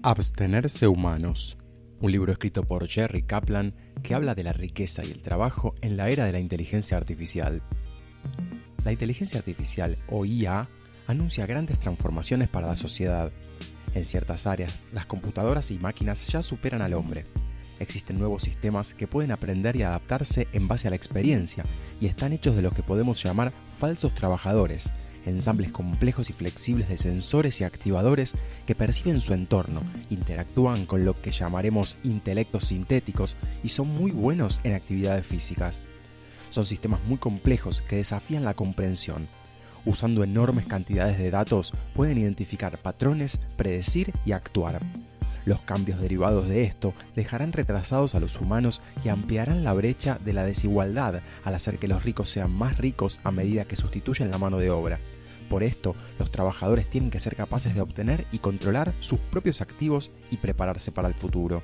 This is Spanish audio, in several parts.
Abstenerse humanos, un libro escrito por Jerry Kaplan que habla de la riqueza y el trabajo en la era de la inteligencia artificial. La inteligencia artificial, o IA, anuncia grandes transformaciones para la sociedad. En ciertas áreas, las computadoras y máquinas ya superan al hombre. Existen nuevos sistemas que pueden aprender y adaptarse en base a la experiencia y están hechos de lo que podemos llamar falsos trabajadores, ensambles complejos y flexibles de sensores y activadores que perciben su entorno, interactúan con lo que llamaremos intelectos sintéticos y son muy buenos en actividades físicas. Son sistemas muy complejos que desafían la comprensión. Usando enormes cantidades de datos, pueden identificar patrones, predecir y actuar. Los cambios derivados de esto dejarán retrasados a los humanos y ampliarán la brecha de la desigualdad al hacer que los ricos sean más ricos a medida que sustituyen la mano de obra. Por esto, los trabajadores tienen que ser capaces de obtener y controlar sus propios activos y prepararse para el futuro.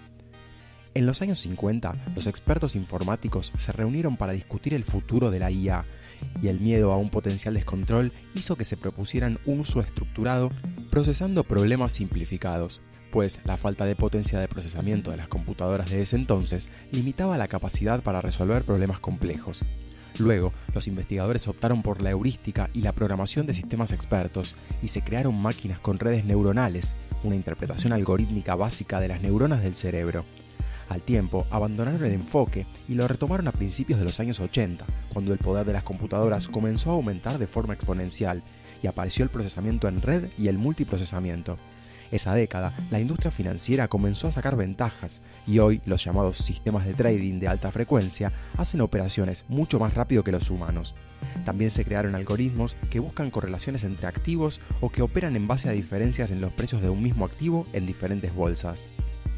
En los años 50, los expertos informáticos se reunieron para discutir el futuro de la IA, y el miedo a un potencial descontrol hizo que se propusieran un uso estructurado procesando problemas simplificados, pues la falta de potencia de procesamiento de las computadoras de ese entonces limitaba la capacidad para resolver problemas complejos. Luego, los investigadores optaron por la heurística y la programación de sistemas expertos, y se crearon máquinas con redes neuronales, una interpretación algorítmica básica de las neuronas del cerebro. Al tiempo, abandonaron el enfoque y lo retomaron a principios de los años 80, cuando el poder de las computadoras comenzó a aumentar de forma exponencial, y apareció el procesamiento en red y el multiprocesamiento. Esa década, la industria financiera comenzó a sacar ventajas y hoy los llamados sistemas de trading de alta frecuencia hacen operaciones mucho más rápido que los humanos. También se crearon algoritmos que buscan correlaciones entre activos o que operan en base a diferencias en los precios de un mismo activo en diferentes bolsas.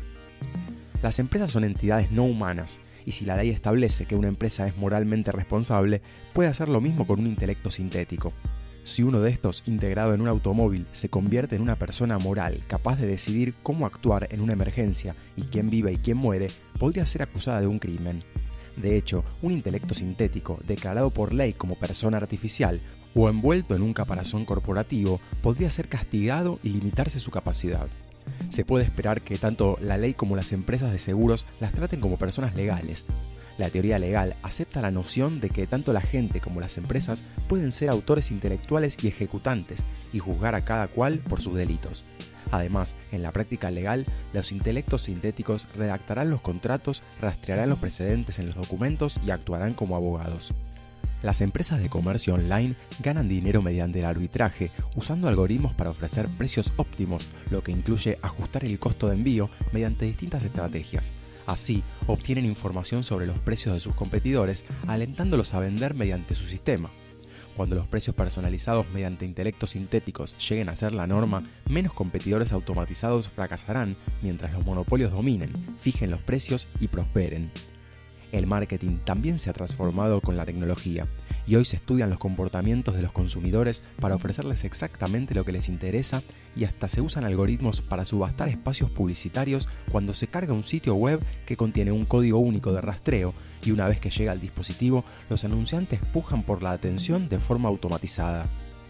Las empresas son entidades no humanas, y si la ley establece que una empresa es moralmente responsable, puede hacer lo mismo con un intelecto sintético. Si uno de estos, integrado en un automóvil, se convierte en una persona moral capaz de decidir cómo actuar en una emergencia y quién vive y quién muere, podría ser acusada de un crimen. De hecho, un intelecto sintético, declarado por ley como persona artificial o envuelto en un caparazón corporativo, podría ser castigado y limitarse su capacidad. Se puede esperar que tanto la ley como las empresas de seguros las traten como personas legales. La teoría legal acepta la noción de que tanto la gente como las empresas pueden ser autores intelectuales y ejecutantes, y juzgar a cada cual por sus delitos. Además, en la práctica legal, los intelectos sintéticos redactarán los contratos, rastrearán los precedentes en los documentos y actuarán como abogados. Las empresas de comercio online ganan dinero mediante el arbitraje, usando algoritmos para ofrecer precios óptimos, lo que incluye ajustar el costo de envío mediante distintas estrategias. Así, obtienen información sobre los precios de sus competidores, alentándolos a vender mediante su sistema. Cuando los precios personalizados mediante intelectos sintéticos lleguen a ser la norma, menos competidores automatizados fracasarán mientras los monopolios dominen, fijen los precios y prosperen. El marketing también se ha transformado con la tecnología, y hoy se estudian los comportamientos de los consumidores para ofrecerles exactamente lo que les interesa, y hasta se usan algoritmos para subastar espacios publicitarios cuando se carga un sitio web que contiene un código único de rastreo, y una vez que llega al dispositivo, los anunciantes pujan por la atención de forma automatizada.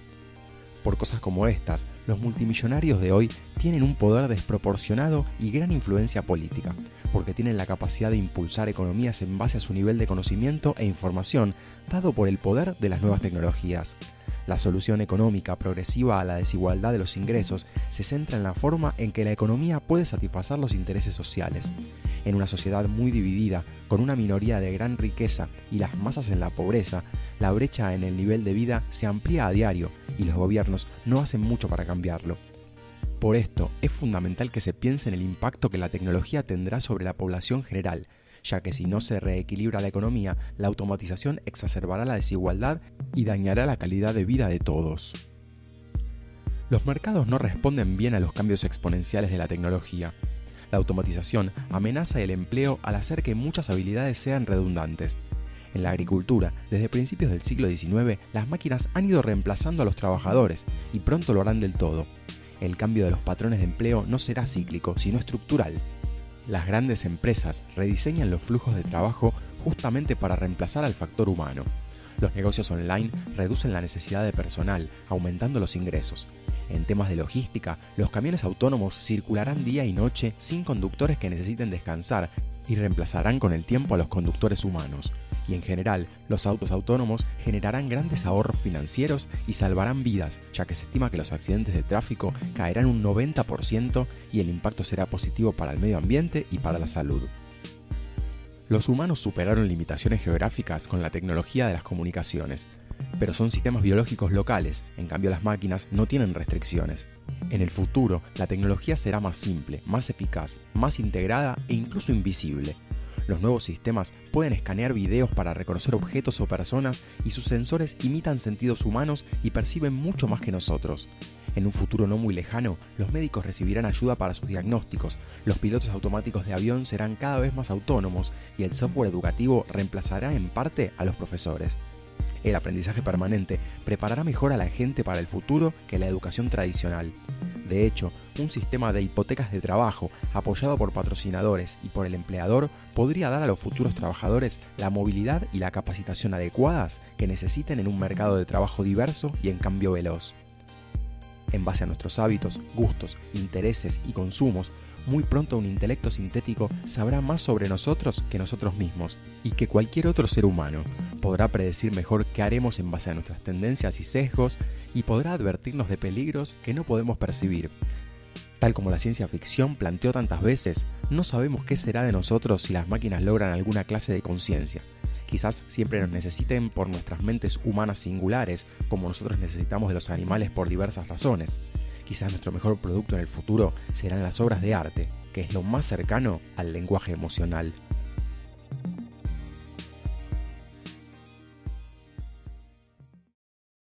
Por cosas como estas, los multimillonarios de hoy tienen un poder desproporcionado y gran influencia política, porque tienen la capacidad de impulsar economías en base a su nivel de conocimiento e información dado por el poder de las nuevas tecnologías. La solución económica progresiva a la desigualdad de los ingresos se centra en la forma en que la economía puede satisfacer los intereses sociales. En una sociedad muy dividida, con una minoría de gran riqueza y las masas en la pobreza, la brecha en el nivel de vida se amplía a diario y los gobiernos no hacen mucho para cambiarlo. Por esto, es fundamental que se piense en el impacto que la tecnología tendrá sobre la población general, ya que si no se reequilibra la economía, la automatización exacerbará la desigualdad y dañará la calidad de vida de todos. Los mercados no responden bien a los cambios exponenciales de la tecnología. La automatización amenaza el empleo al hacer que muchas habilidades sean redundantes. En la agricultura, desde principios del siglo XIX, las máquinas han ido reemplazando a los trabajadores y pronto lo harán del todo. El cambio de los patrones de empleo no será cíclico, sino estructural. Las grandes empresas rediseñan los flujos de trabajo justamente para reemplazar al factor humano. Los negocios online reducen la necesidad de personal, aumentando los ingresos. En temas de logística, los camiones autónomos circularán día y noche sin conductores que necesiten descansar y reemplazarán con el tiempo a los conductores humanos. Y en general, los autos autónomos generarán grandes ahorros financieros y salvarán vidas, ya que se estima que los accidentes de tráfico caerán un 90% y el impacto será positivo para el medio ambiente y para la salud. Los humanos superaron limitaciones geográficas con la tecnología de las comunicaciones, pero son sistemas biológicos locales, en cambio las máquinas no tienen restricciones. En el futuro, la tecnología será más simple, más eficaz, más integrada e incluso invisible. Los nuevos sistemas pueden escanear videos para reconocer objetos o personas y sus sensores imitan sentidos humanos y perciben mucho más que nosotros. En un futuro no muy lejano, los médicos recibirán ayuda para sus diagnósticos, los pilotos automáticos de avión serán cada vez más autónomos y el software educativo reemplazará en parte a los profesores. El aprendizaje permanente preparará mejor a la gente para el futuro que la educación tradicional. De hecho, un sistema de hipotecas de trabajo apoyado por patrocinadores y por el empleador podría dar a los futuros trabajadores la movilidad y la capacitación adecuadas que necesiten en un mercado de trabajo diverso y en cambio veloz. En base a nuestros hábitos, gustos, intereses y consumos, muy pronto un intelecto sintético sabrá más sobre nosotros que nosotros mismos y que cualquier otro ser humano. Podrá predecir mejor qué haremos en base a nuestras tendencias y sesgos y podrá advertirnos de peligros que no podemos percibir. Tal como la ciencia ficción planteó tantas veces, no sabemos qué será de nosotros si las máquinas logran alguna clase de conciencia. Quizás siempre nos necesiten por nuestras mentes humanas singulares, como nosotros necesitamos de los animales por diversas razones. Quizás nuestro mejor producto en el futuro serán las obras de arte, que es lo más cercano al lenguaje emocional.